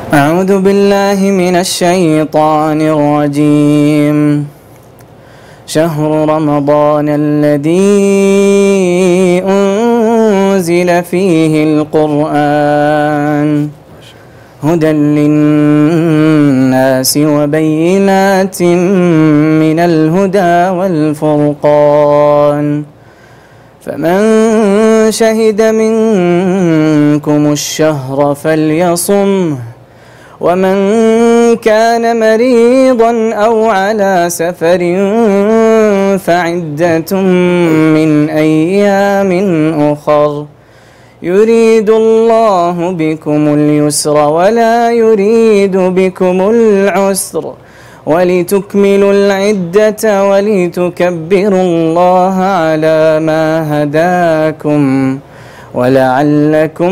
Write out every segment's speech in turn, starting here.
أعوذ بالله من الشيطان الرجيم. شهر رمضان الذي أنزل فيه القرآن هدى للناس وبينات من الهدى والفرقان، فمن شهد منكم الشهر فليصمه، ومن كان مريضا أو على سفر فعدة من أيام أخر، يريد الله بكم اليسر ولا يريد بكم العسر، ولتكملوا العدة ولتكبروا الله على ما هداكم ولعلكم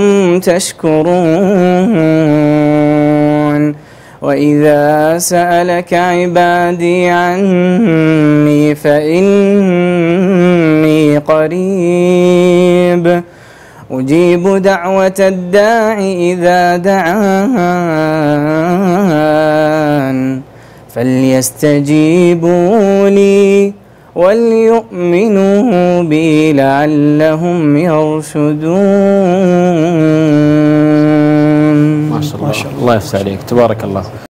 تشكرون. وإذا سألك عبادي عني فإني قريب أجيب دعوة الداع إذا دعان، فليستجيبوا لي وليؤمنوا بي لعلهم يرشدون. ما شاء الله، الله يفتح عليك، تبارك الله.